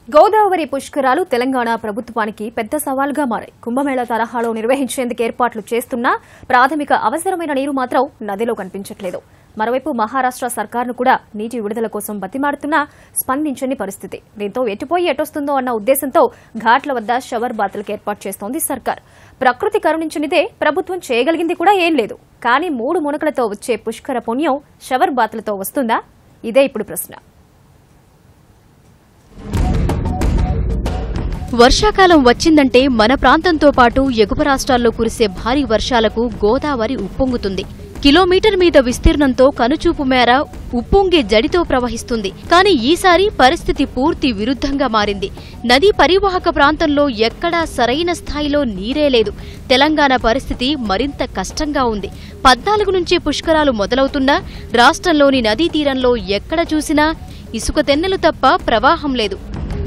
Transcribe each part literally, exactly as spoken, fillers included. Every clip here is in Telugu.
గోదావరి పుష్కరాలు తెలంగాణ ప్రభుత్వానికి పెద్ద సవాల్గా మారాయి. కుంభమేళా తరహాలో నిర్వహించేందుకు ఏర్పాట్లు చేస్తున్నా ప్రాథమిక అవసరమైన నీరు మాత్రం నదిలో కనిపించట్లేదు. మరోవైపు మహారాష్ట్ర సర్కార్ను కూడా నీటి విడుదల కోసం బతిమాడుతున్నా స్పందించని పరిస్థితి. దీంతో ఎటుపోయి ఎటొస్తుందో అన్న ఉద్దేశంతో ఘాట్ల వద్ద షవర్ బాతులకు ఏర్పాటు చేస్తోంది సర్కార్. ప్రకృతి కరుణించనిదే ప్రభుత్వం చేయగలిగింది కూడా ఏం లేదు. కానీ మూడు మునకలతో వచ్చే పుష్కర పుణ్యం షవర్ బాతులతో వస్తుందా? ఇదే ఇప్పుడు ప్రశ్న. వర్షాకాలం వచ్చిందంటే మన ప్రాంతంతో పాటు ఎగువ రాష్ట్రాల్లో కురిసే భారీ వర్షాలకు గోదావరి ఉప్పొంగుతుంది. కిలోమీటర్ మీద విస్తీర్ణంతో కనుచూపు మేర ఉప్పొంగే జడితో ప్రవహిస్తుంది. కానీ ఈసారి పరిస్థితి పూర్తి విరుద్ధంగా మారింది. నదీ పరివాహక ప్రాంతంలో ఎక్కడా సరైన స్థాయిలో నీరే లేదు. తెలంగాణ పరిస్థితి మరింత కష్టంగా ఉంది. పద్నాలుగు నుంచే పుష్కరాలు మొదలవుతున్నా రాష్ట్రంలోని నదీ తీరంలో ఎక్కడ చూసినా ఇసుక తెన్నెలు తప్ప ప్రవాహం లేదు.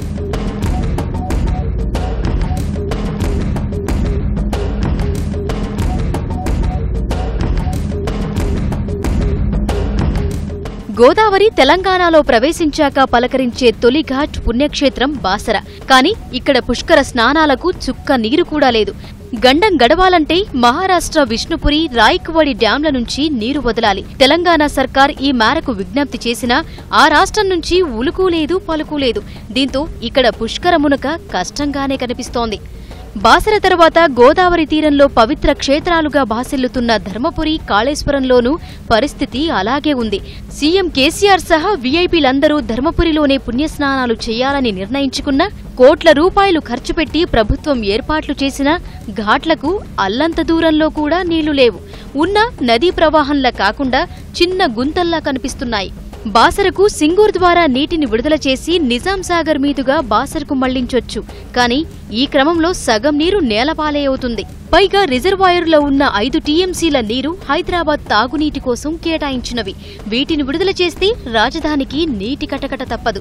గోదావరి తెలంగాణలో ప్రవేశించాక పలకరించే తొలి ఘాట్ పుణ్యక్షేత్రం బాసర. కానీ ఇక్కడ పుష్కర స్నానాలకు చుక్క నీరు కూడా లేదు. గండం గడవాలంటే మహారాష్ట్ర విష్ణుపురి, రాయకవాడి డ్యాంల నుంచి నీరు వదలాలి. తెలంగాణ సర్కార్ ఈ మేరకు విజ్ఞప్తి చేసినా ఆ రాష్ట్రం నుంచి ఉలుకు లేదు, పలుకు లేదు. దీంతో ఇక్కడ పుష్కర మునక కష్టంగానే కనిపిస్తోంది. బాసర తర్వాత గోదావరి తీరంలో పవిత్ర క్షేత్రాలుగా భాసిల్లుతున్న ధర్మపురి, కాళేశ్వరంలోనూ పరిస్థితి అలాగే ఉంది. సీఎం కేసీఆర్ సహా వీఐపీలందరూ ధర్మపురిలోనే పుణ్యస్నానాలు చేయాలని నిర్ణయించుకున్నా కోట్ల రూపాయలు ఖర్చు పెట్టి ప్రభుత్వం ఏర్పాట్లు చేసిన ఘాట్లకు అల్లంత దూరంలో కూడా నీళ్లు లేవు. ఉన్న నదీ ప్రవాహంలా కాకుండా చిన్న గుంతల్లా కనిపిస్తున్నాయి. బాసరకు సింగూర్ ద్వారా నీటిని విడుదల చేసి నిజాం సాగర్ మీదుగా బాసరకు మళ్లించొచ్చు. కానీ ఈ క్రమంలో సగం నీరు నేలపాలే అవుతుంది. పైగా రిజర్వాయర్లో ఉన్న ఐదు టీఎంసీల నీరు హైదరాబాద్ తాగునీటి కోసం కేటాయించినవి. వీటిని విడుదల చేస్తే రాజధానికి నీటి కటకట తప్పదు.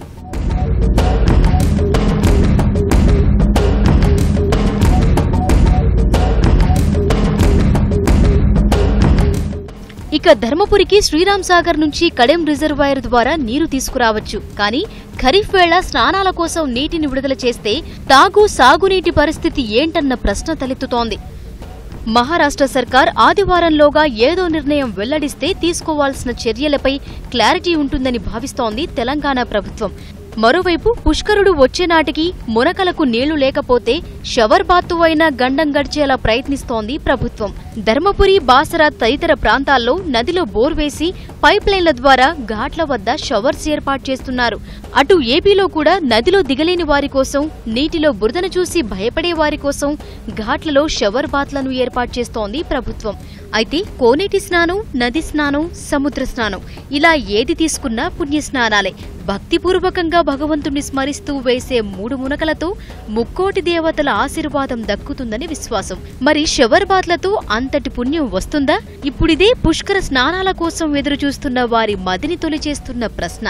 ఇక ధర్మపురికి శ్రీరామ్ సాగర్ నుంచి కడెం రిజర్వాయర్ ద్వారా నీరు తీసుకురావచ్చు. కానీ ఖరీఫ్ వేళ స్నానాల కోసం నీటిని విడుదల చేస్తే తాగు సాగునీటి పరిస్థితి ఏంటన్న ప్రశ్న తలెత్తుతోంది. మహారాష్ట్ర సర్కార్ ఆదివారంలోగా ఏదో నిర్ణయం వెల్లడిస్తే తీసుకోవాల్సిన చర్యలపై క్లారిటీ ఉంటుందని భావిస్తోంది తెలంగాణ ప్రభుత్వం. మరోవైపు పుష్కరుడు వచ్చే నాటికి మునకలకు నీళ్లు లేకపోతే షవర్ బాతు అయినా గండం గడిచేలా ప్రయత్నిస్తోంది ప్రభుత్వం. ధర్మపురి, బాసర తదితర ప్రాంతాల్లో నదిలో బోర్ వేసి పైప్ లైన్ల ద్వారా ఘాట్ల వద్ద షవర్స్ ఏర్పాటు చేస్తున్నారు. అటు ఏపీలో కూడా నదిలో దిగలేని వారి కోసం, నీటిలో బురదను చూసి భయపడే వారి కోసం ఘాట్లలో షవర్ బాత్లను ఏర్పాటు చేస్తోంది ప్రభుత్వం. అయితే కోనేటి స్నానం, నది స్నానం, సముద్ర స్నానం ఇలా ఏది తీసుకున్నా పుణ్యస్నానాలే. భక్తిపూర్వకంగా భగవంతుణ్ణి స్మరిస్తూ వేసే మూడు మునకలతో ముక్కోటి దేవతల ఆశీర్వాదం దక్కుతుందని విశ్వాసం. మరి షవర్ బాత్లతో అంతటి పుణ్యం వస్తుందా? ఇప్పుడిదే పుష్కర స్నానాల కోసం ఎదురుచూస్తున్న వారి మదిని తొలిచేస్తున్న ప్రశ్న.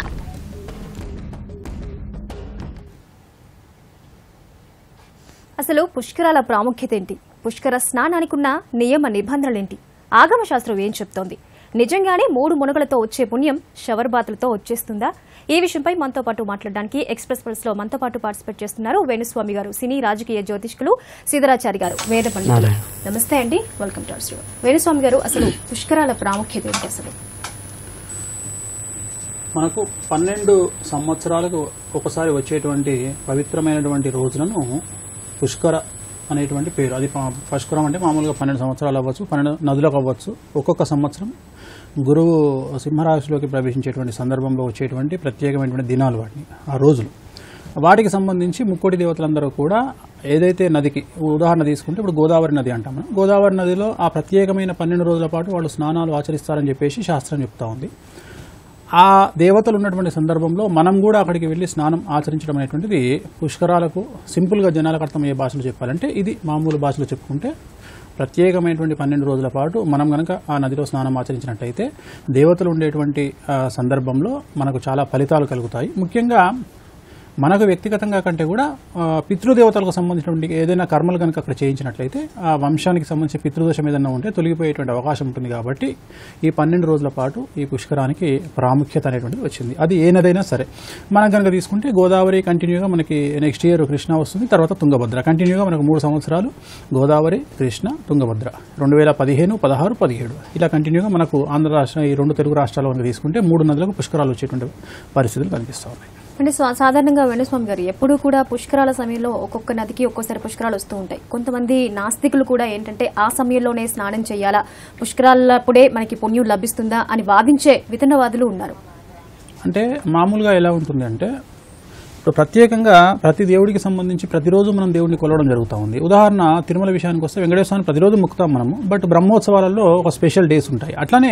అసలు పుష్కరాల ప్రాముఖ్యత ఏంటి? పుష్కర స్నానానికున్న నియమ నిబంధనలేంటి? ఆగమ శాస్త్రం ఏం చెప్తోంది? నిజంగానే మూడు మునగలతో వచ్చే పుణ్యం షవర్ బాతులతో వచ్చేస్తుందా? ఈ విషయంపై మనతో పాటు మాట్లాడడానికి ఎక్స్ప్రెస్ పల్స్ లో మనతో పాటు పార్టిసిపేట్ చేస్తున్నారు వేణుస్వామి గారు, సినీ రాజకీయ జ్యోతిష్కులు, సీతారాచారి గారు, వేద పండితులు. నమస్తే అండి, welcome to our show. Venuswami గారు, అసలు పుష్కరాల ప్రాముఖ్యత ఏంటి? అసలు మనకు పన్నెండు సంవత్సరాలకు ఒకసారి వచ్చేటువంటి పవిత్రమైనటువంటి రోజులను పుష్కర అనేటువంటి పేరు. అది పుష్కరం అంటే మామూలుగా పన్నెండు సంవత్సరాలు అవ్వచ్చు, పన్నెండు నదులకు అవ్వచ్చు. ఒక్కొక్క సంవత్సరం గురువు సింహరాశిలోకి ప్రవేశించేటువంటి సందర్భంలో వచ్చేటువంటి ప్రత్యేకమైనటువంటి దినాలు, వాటిని ఆ రోజులు. వాటికి సంబంధించి ముక్కోటి దేవతలందరూ కూడా ఏదైతే నదికి ఉదాహరణ తీసుకుంటే ఇప్పుడు గోదావరి నది అంటాం మనం. గోదావరి నదిలో ఆ ప్రత్యేకమైన పన్నెండు రోజుల పాటు వాళ్ళు స్నానాలు ఆచరిస్తారని చెప్పేసి శాస్త్రం చెప్తా ఉంది. ఆ దేవతలు ఉన్నటువంటి సందర్భంలో మనం కూడా అక్కడికి వెళ్లి స్నానం ఆచరించడం అనేటువంటిది పుష్కరాలకు సింపుల్గా జనాలకు అర్థమయ్యే భాషలో చెప్పాలంటే, ఇది మామూలు భాషలో చెప్పుకుంటే ప్రత్యేకమైనటువంటి పన్నెండు రోజుల పాటు మనం కనుక ఆ నదిలో స్నానం ఆచరించినట్టయితే దేవతలు ఉండేటువంటి సందర్భంలో మనకు చాలా ఫలితాలు కలుగుతాయి. ముఖ్యంగా మనకు వ్యక్తిగతంగా కంటే కూడా పితృదేవతలకు సంబంధించినటువంటి ఏదైనా కర్మలు కనుక అక్కడ చేయించినట్లయితే ఆ వంశానికి సంబంధించి పితృదోషం ఏదైనా ఉంటే తొలగిపోయేటువంటి అవకాశం ఉంటుంది. కాబట్టి ఈ పన్నెండు రోజుల పాటు ఈ పుష్కరానికి ప్రాముఖ్యత అనేటువంటిది వచ్చింది. అది ఏ నదైనా సరే. మనం కనుక తీసుకుంటే గోదావరి కంటిన్యూగా మనకి నెక్స్ట్ ఇయర్ కృష్ణ వస్తుంది, తర్వాత తుంగభద్ర. కంటిన్యూగా మనకు మూడు సంవత్సరాలు గోదావరి, కృష్ణ, తుంగభద్ర. రెండు వేల పదిహేను పదహారు పదిహేడు ఇలా కంటిన్యూగా మనకు ఆంధ్ర రాష్ట్రం ఈ రెండు తెలుగు రాష్ట్రాలు కనుక తీసుకుంటే మూడు నదులకు పుష్కరాలు వచ్చేటువంటి పరిస్థితులు కనిపిస్తూ ఉన్నాయి. అంటే సాధారణంగా వేణుస్వామి గారు ఎప్పుడు కూడా పుష్కరాల సమయంలో ఒక్కొక్క నదికి ఒక్కోసారి పుష్కరాలు వస్తూ ఉంటాయి. కొంతమంది నాస్తికులు కూడా ఏంటంటే ఆ సమయంలోనే స్నానం చేయాలా, పుష్కరాలప్పుడే మనకి పుణ్యం లభిస్తుందా అని వాదించే వితన్నవాదులు ఉన్నారు. అంటే మామూలుగా ఎలా ఉంటుంది అంటే ఇప్పుడు ప్రత్యేకంగా ప్రతి దేవుడికి సంబంధించి ప్రతిరోజు మనం దేవుడిని కొలవడం జరుగుతూ ఉంది. ఉదాహరణ తిరుమల విషయానికి వస్తే వెంకటేశ్వరాన్ని ప్రతిరోజు ముక్కుతాం మనము, బట్ బ్రహ్మోత్సవాలలో ఒక స్పెషల్ డేస్ ఉంటాయి. అట్లానే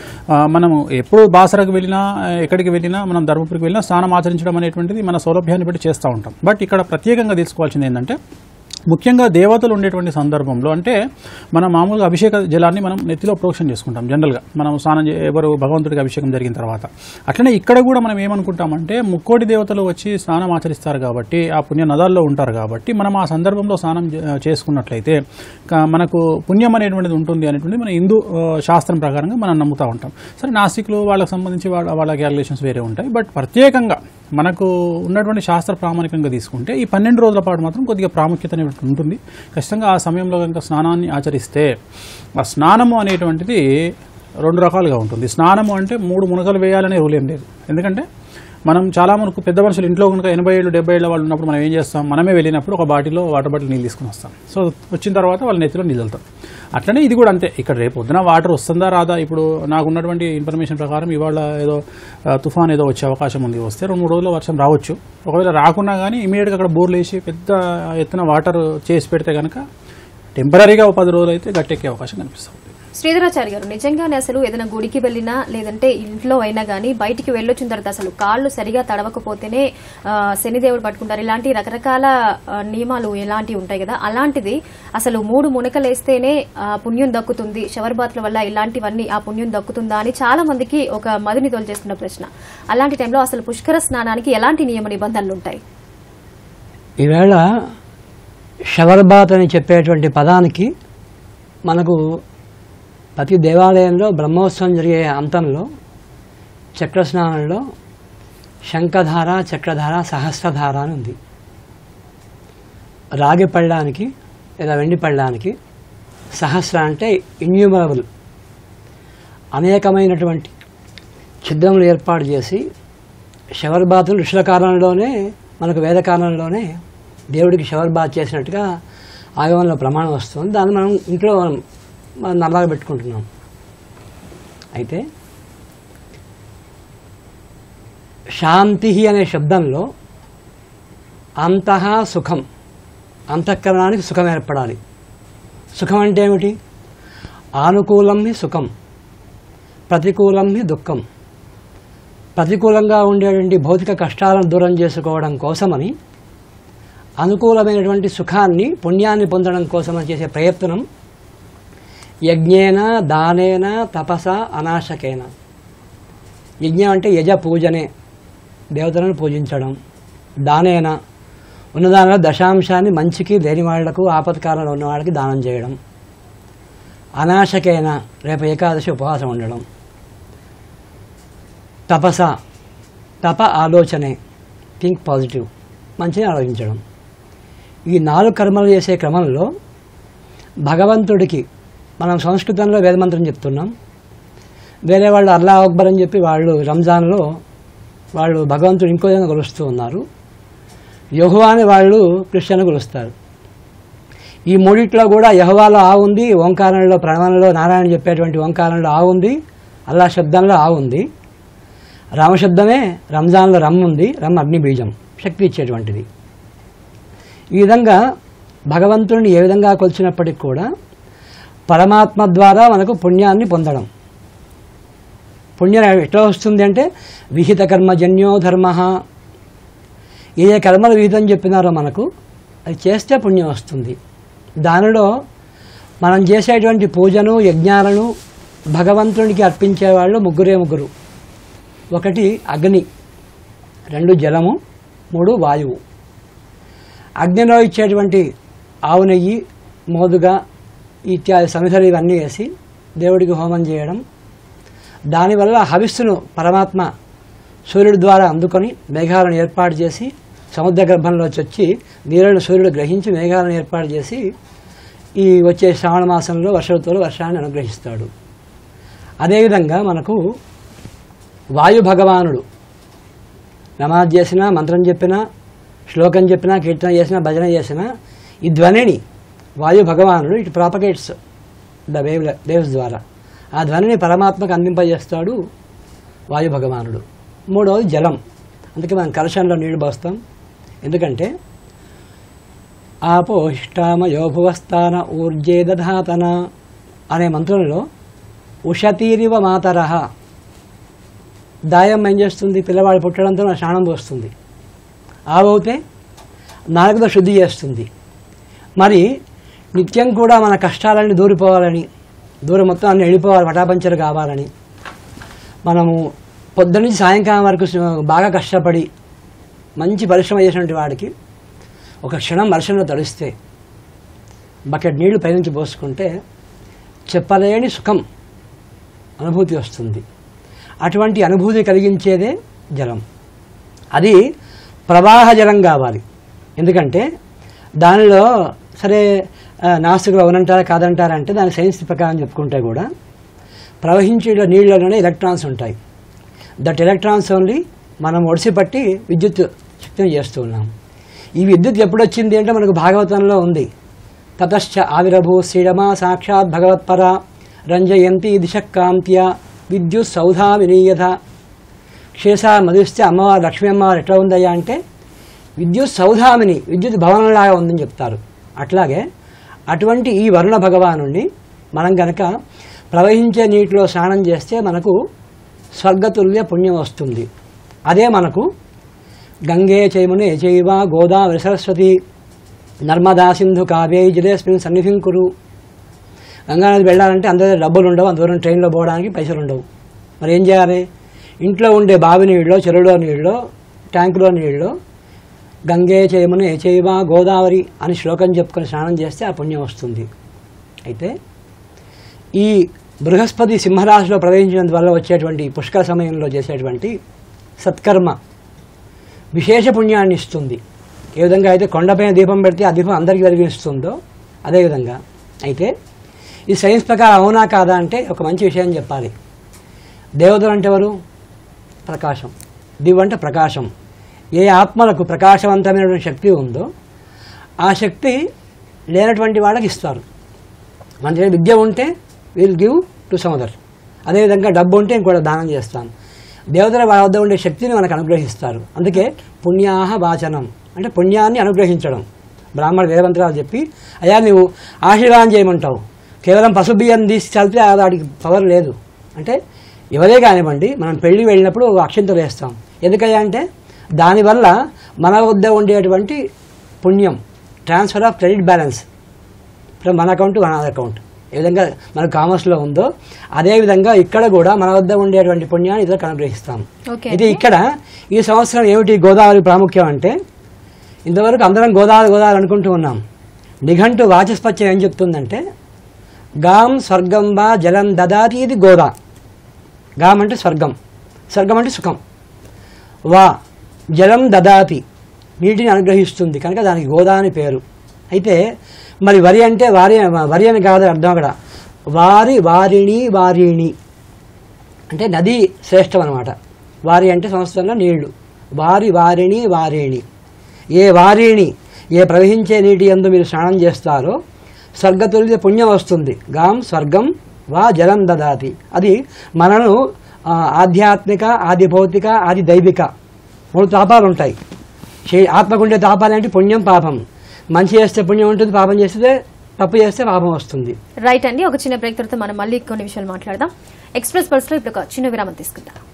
మనము ఎప్పుడు బాసరకు వెళ్ళినా ఎక్కడికి వెళ్ళినా మనం ధర్మపురికి వెళ్ళినా స్నానం ఆచరించడం అనేటువంటిది మన సౌలభ్యాన్ని బట్టి చేస్తూ ఉంటాం. బట్ ఇక్కడ ప్రత్యేకంగా తీసుకోవాల్సింది ఏంటంటే ముఖ్యంగా దేవతలు ఉండేటువంటి సందర్భంలో అంటే మనం మామూలుగా అభిషేక జలాన్ని మనం నెత్తిలో ప్రోక్షణ చేసుకుంటాం జనరల్గా మనం స్నానం ఎవరు భగవంతుడికి అభిషేకం జరిగిన తర్వాత. అట్లనే ఇక్కడ కూడా మనం ఏమనుకుంటామంటే ముక్కోటి దేవతలు వచ్చి స్నానం ఆచరిస్తారు కాబట్టి ఆ పుణ్య నదాల్లో ఉంటారు కాబట్టి మనం ఆ సందర్భంలో స్నానం చేసుకున్నట్లయితే మనకు పుణ్యం అనేటువంటిది ఉంటుంది అనేటువంటిది మన హిందూ శాస్త్రం ప్రకారంగా మనం నమ్ముతూ ఉంటాం. సరే నాస్తికులు వాళ్ళకి సంబంధించి వాళ్ళ వాళ్ళ క్యాలిక్యులేషన్స్ వేరే ఉంటాయి. బట్ ప్రత్యేకంగా మనకు ఉన్నటువంటి శాస్త్ర ప్రామాణికంగా తీసుకుంటే ఈ పన్నెండు రోజుల పాటు మాత్రం కొద్దిగా ప్రాముఖ్యత అనేటువంటి ఉంటుంది. ఖచ్చితంగా ఆ సమయంలో కనుక స్నానాన్ని ఆచరిస్తే ఆ స్నానము అనేటువంటిది రెండు రకాలుగా ఉంటుంది. స్నానము అంటే మూడు మునకలు వేయాలనే రూల్ ఏం లేదు. ఎందుకంటే మనం చాలా మనకు పెద్ద మనుషులు ఇంట్లో కనుక ఎనభై ఏళ్ళు డెబ్బై ఏళ్ళ వాళ్ళు ఉన్నప్పుడు మనం ఏం చేస్తాం, మనమే వెళ్ళినప్పుడు ఒక బాటిల్లో వాటర్ బాటిల్ నీళ్ళు తీసుకుని వస్తాం. సో వచ్చిన తర్వాత వాళ్ళ నెత్తిలో నీళ్ళు వెళ్తాం. అట్లనే ఇది కూడా అంతే. ఇక్కడ రేపు పొద్దున వాటర్ వస్తుందా రాదా, ఇప్పుడు నాకు ఉన్నటువంటి ఇన్ఫర్మేషన్ ప్రకారం ఇవాళ ఏదో తుఫాన్ ఏదో వచ్చే అవకాశం ఉంది, వస్తే రెండు మూడు రోజుల్లో వర్షం రావచ్చు. ఒకవేళ రాకున్నా కానీ ఇమీడియట్గా అక్కడ బోర్లు వేసి పెద్ద ఎత్తున వాటర్ చేసి పెడితే కనుక టెంపరీగా ఒక పది రోజులు అయితే గట్టెక్కే అవకాశం కనిపిస్తుంది. శ్రీధరాచార్య గారు, నిజంగానే అసలు ఏదైనా గుడికి వెళ్ళినా లేదంటే ఇంట్లో అయినా కానీ బయటికి వెళ్ళొచ్చిన తర్వాత అసలు కాళ్ళు సరిగా తడవకపోతేనే శనిదేవుడు పట్టుకుంటారు, ఇలాంటి రకరకాల నియమాలు ఎలాంటివి ఉంటాయి కదా, అలాంటిది అసలు మూడు మునకలేస్తేనే పుణ్యం దక్కుతుంది, షవర్ బాత్ల వల్ల ఇలాంటివన్నీ ఆ పుణ్యం దక్కుతుందా అని చాలా మందికి ఒక మదిని తోల్చేస్తున్న ప్రశ్న. అలాంటి టైంలో అసలు పుష్కర స్నానానికి ఎలాంటి నియమ నిబంధనలు ఉంటాయి? ఈవేళ షవర్ బాత్ అని చెప్పేటువంటి పదానికి మనకు ప్రతి దేవాలయంలో బ్రహ్మోత్సవం జరిగే అంతంలో చక్రస్నానంలో శంఖధార, చక్రధార, సహస్రధార అని ఉంది. రాగి పళ్ళానికి లేదా వెండి పళ్ళానికి సహస్ర అంటే ఇన్యూమరబుల్ అనేకమైనటువంటి ఛిద్రములు ఏర్పాటు చేసి షవర్ బాతులు ఋషుల కాలంలోనే మనకు వేద కాలంలోనే దేవుడికి షవర్ బాత్ చేసినట్టుగా ఆగమంలో ప్రమాణం వస్తుంది. దాన్ని మనం ఇంట్లో మనం నల్లగా పెట్టుకుంటున్నాం. అయితే శాంతి అనే శబ్దంలో అంతః సుఖం, అంతఃకరణానికి సుఖం ఏర్పడాలి. సుఖం అంటే ఏమిటి? ఆనుకూలం హి సుఖం, ప్రతికూలం హి దుఃఖం. ప్రతికూలంగా ఉండేటువంటి భౌతిక కష్టాలను దూరం చేసుకోవడం కోసమని అనుకూలమైనటువంటి సుఖాన్ని, పుణ్యాన్ని పొందడం కోసమని చేసే ప్రయత్నం యజ్ఞేన, దానేన, తపస, అనాశకేన. యజ్ఞం అంటే యజ పూజనే, దేవతలను పూజించడం. దానేన ఉన్నదానిలో దశాంశాన్ని మంచికి, లేని వాళ్లకు, ఆపత్కాలంలో ఉన్న వాళ్ళకి దానం చేయడం. అనాశకేన రేపు ఏకాదశి ఉపవాసం ఉండడం. తపస, తప ఆలోచనే, థింక్ పాజిటివ్, మంచిని ఆలోచించడం. ఈ నాలుగు కర్మలు చేసే క్రమంలో భగవంతుడికి మనం సంస్కృతంలో వేదమంత్రం చెప్తున్నాం. వేరే వాళ్ళు అల్లా అక్బర్ అని చెప్పి వాళ్ళు రంజాన్లో వాళ్ళు భగవంతుడు ఇంకో విధంగా కొలుస్తూ ఉన్నారు. యెహోవా అని వాళ్ళు క్రిస్టియన్లు కొలుస్తారు. ఈ మూడిట్లో కూడా యెహోవాలో ఆ ఉంది, ఓంకారంలో ప్రణవంలో నారాయణ చెప్పేటువంటి ఓంకారంలో ఆ ఉంది, అల్లా శబ్దంలో ఆ ఉంది. రామశబ్దమే రంజాన్లో రమ్ ఉంది, రమ్ అగ్ని బీజం, శక్తి ఇచ్చేటువంటిది. ఈ విధంగా భగవంతుడిని ఏ విధంగా కొలిచినప్పటికీ కూడా పరమాత్మ ద్వారా మనకు పుణ్యాన్ని పొందడం. పుణ్యం ఎట్లా వస్తుంది అంటే విహిత కర్మజన్యో ధర్మ. ఏ ఏ కర్మలు విహితం చెప్పినారో మనకు అది చేస్తే పుణ్యం వస్తుంది. దానిలో మనం చేసేటువంటి పూజను, యజ్ఞాలను భగవంతునికి అర్పించేవాళ్ళు ముగ్గురే ముగ్గురు. ఒకటి అగ్ని, రెండు జలము, మూడు వాయువు. అగ్నిలో ఇచ్చేటువంటి ఆవు నెయ్యి, మోదుగా ఇత్యాది సమిధలు ఇవన్నీ వేసి దేవుడికి హోమం చేయడం, దానివల్ల హవిస్సును పరమాత్మ సూర్యుడి ద్వారా అందుకొని మేఘాలను ఏర్పాటు చేసి సముద్ర గర్భంలోకి వచ్చి నీరును సూర్యుడు గ్రహించి మేఘాలను ఏర్పాటు చేసి ఈ వచ్చే శ్రావణ మాసంలో వర్ష ఋతువులో వర్షాన్ని అనుగ్రహిస్తాడు. అదేవిధంగా మనకు వాయు భగవానుడు నమాజ్ చేసినా, మంత్రం చెప్పినా, శ్లోకం చెప్పినా, కీర్తన చేసినా, భజన చేసినా ఈ ధ్వనిని వాయు భగవానుడు ఇటు ప్రాపగేట్స్ ద వేవ్ వేవ్స్ ద్వారా ఆ ధ్వనిని పరమాత్మకు అందింపజేస్తాడు వాయు భగవానుడు. మూడవది జలం. అందుకే మనం కలశంలో నీళ్లు పోస్తాం. ఎందుకంటే ఆపోహిష్టామయో భువస్థాన ఊర్జే దధాతన అనే మంత్రంలో ఉషతీరివ మాతరహ, దాయం ఏం చేస్తుంది, పిల్లవాడు పుట్టడంతో నా స్నానం పోస్తుంది. ఆవవుతే నాలుగుతో శుద్ధి చేస్తుంది. మరి నిత్యం కూడా మన కష్టాలన్నీ దూరిపోవాలని, దూరం మొత్తం అన్నీ వెళ్ళిపోవాలి, పటాపంచలు కావాలని మనము పొద్దున్నుంచి సాయంకాలం వరకు బాగా కష్టపడి మంచి పరిశ్రమ చేసినటువంటి వాడికి ఒక క్షణం వర్షంలో తడిస్తే బకెట్ నీళ్లు పైనుంచి పోసుకుంటే చెప్పలేని సుఖం అనుభూతి వస్తుంది. అటువంటి అనుభూతి కలిగించేదే జలం. అది ప్రవాహ జలం కావాలి. ఎందుకంటే దానిలో సరే నాస్తికులు అవునంటారా కాదంటారా అంటే దాని సైన్స్ ప్రకారం చెప్పుకుంటే కూడా ప్రవహించే నీళ్ళలోనే ఎలక్ట్రాన్స్ ఉంటాయి. దట్ ఎలక్ట్రాన్స్ ఓన్లీ మనం ఒడిసిపట్టి విద్యుత్ శక్తిని చేస్తూ ఉన్నాం. ఈ విద్యుత్ ఎప్పుడు వచ్చింది అంటే మనకు భాగవతంలో ఉంది. తతశ్చ ఆవిరభూ శ్రీరమా సాక్షాత్ భగవత్పర రంజయంతి దిశక్కాంత్య విద్యుత్ సౌధా వినీయత. క్షేసా మధుస్తే అమ్మవారు లక్ష్మీ అమ్మవారు ఎట్లా ఉందయ్యా అంటే విద్యుత్ సౌధామిని, విద్యుత్ భవనంలాగా ఉందని చెప్తారు. అట్లాగే అటువంటి ఈ వరుణ భగవానుణ్ణి మనం కనుక ప్రవహించే నీటిలో స్నానం చేస్తే మనకు స్వర్గతుల్య పుణ్యం వస్తుంది. అదే మనకు గంగే చైమునే చైవ గోదావరి సరస్వతి నర్మదా సింధు కావేరి జలేస్మిన్ సన్నిధిం కురు. గంగానది వెళ్ళాలంటే అందరి డబ్బులు ఉండవు, అందరం ట్రైన్లో పోవడానికి పైసలు ఉండవు. మరి ఏం చేయాలి? ఇంట్లో ఉండే బావి నీళ్ళలో, చెరువులో నీళ్ళలో, ట్యాంకులో నీళ్ళలో గంగే చైమునే చైవ గోదావరి అని శ్లోకం చెప్పుకొని స్నానం చేస్తే ఆ పుణ్యం వస్తుంది. అయితే ఈ బృహస్పతి సింహరాశిలో ప్రవేశించినందువల్ల వచ్చేటువంటి పుష్కర సమయంలో చేసేటువంటి సత్కర్మ విశేష పుణ్యాన్ని ఇస్తుంది. ఏ విధంగా అయితే కొండపైన దీపం పెడితే ఆ దీపం అందరికీ వెలిగిస్తుందో అదేవిధంగా. అయితే ఈ సైన్స్ ప్రకారం అవునా కాదా అంటే ఒక మంచి విషయం చెప్పాలి. దేవతలు అంటే ఎవరు? ప్రకాశం. దివ్ అంటే ప్రకాశం. ఏ ఆత్మలకు ప్రకాశవంతమైనటువంటి శక్తి ఉందో ఆ శక్తి లేనటువంటి వాళ్ళకి ఇస్తారు. మన దగ్గర విద్య ఉంటే will give to some other. అదేవిధంగా డబ్బు ఉంటే ఇంకోటి దానం చేస్తాను. దేవతల వాళ్ళ వద్ద ఉండే శక్తిని మనకు అనుగ్రహిస్తారు. అందుకే పుణ్యాహ వాచనం అంటే పుణ్యాన్ని అనుగ్రహించడం. బ్రాహ్మణ వేదమంత్రాలు చెప్పి అయ్యా నువ్వు ఆశీర్వాదం చేయమంటావు, కేవలం పసుపు బియ్యం తీసి చల్పితే వాడికి పవర్ లేదు అంటే ఎవరే కానివ్వండి, మనం పెళ్లి వెళ్ళినప్పుడు అక్షింతలు వేస్తాం. ఎందుకయ్యా అంటే దానివల్ల మన వద్ద ఉండేటువంటి పుణ్యం transfer of credit balance from మన అకౌంట్ టు అనదర్ అకౌంట్ ఏ విధంగా మన కామర్స్లో ఉందో అదేవిధంగా ఇక్కడ కూడా మన వద్ద ఉండేటువంటి పుణ్యాన్ని ఇతరులకు అనుగ్రహిస్తాం. ఇది ఇక్కడ ఈ సంవత్సరం ఏమిటి గోదావరి ప్రాముఖ్యం అంటే ఇంతవరకు అందరం గోదావరి గోదావరి అనుకుంటూ ఉన్నాం. నిఘంటు వాచస్పత్యం ఏం చెప్తుందంటే గాం స్వర్గం వా జలం దదాతి ఇది గోదా. గాం అంటే స్వర్గం, స్వర్గం అంటే సుఖం. వా జలం దదాతి నీటిని అనుగ్రహిస్తుంది కనుక దానికి గోదా అని పేరు. అయితే మరి వరి అంటే వారి వరి అని కాదు అర్థం. అక్కడ వారి వారిణి వారిణి అంటే నది శ్రేష్టం అనమాట. వారి అంటే సంవత్సరంలో నీళ్లు. వారి వారిణి వారిణి ఏ వారిణి ఏ ప్రవహించే నీటి యందు మీరు స్నానం చేస్తారో స్వర్గతుల్య పుణ్యం వస్తుంది. గాం స్వర్గం వా జలం దదాతి. అది మనను ఆధ్యాత్మిక, ఆది భౌతిక, ఆది దైవిక మూడు తాపాలు ఉంటాయి. ఆత్మకుండే తాపాలు ఏంటి? పుణ్యం పాపం. మంచి చేస్తే పుణ్యం ఉంటుంది, పాపం చేస్తే తప్పు చేస్తే పాపం వస్తుంది. రైట్ అండి. ఒక చిన్న బ్రేక్ తర్వాత మనం మళ్ళీ కొన్ని విషయాలు మాట్లాడదాం. ఎక్స్ప్రెస్ పల్స్ లో ఇప్పుడు ఒక చిన్న విరామం తీసుకుందాం.